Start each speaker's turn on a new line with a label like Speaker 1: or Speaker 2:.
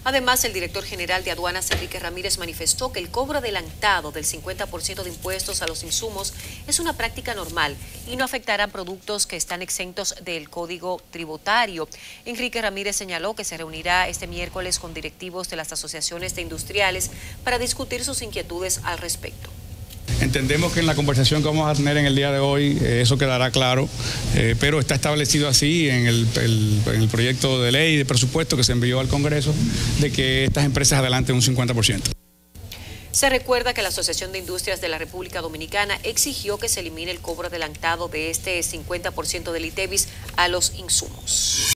Speaker 1: Además, el director general de Aduanas, Enrique Ramírez, manifestó que el cobro adelantado del 50% de impuestos a los insumos es una práctica normal y no afectará a productos que están exentos del Código Tributario. Enrique Ramírez señaló que se reunirá este miércoles con directivos de las asociaciones de industriales para discutir sus inquietudes al respecto.
Speaker 2: Entendemos que en la conversación que vamos a tener en el día de hoy eso quedará claro, pero está establecido así en el proyecto de ley de presupuesto que se envió al Congreso de que estas empresas adelanten un 50%.
Speaker 1: Se recuerda que la Asociación de Industrias de la República Dominicana exigió que se elimine el cobro adelantado de este 50% del ITEVIS a los insumos.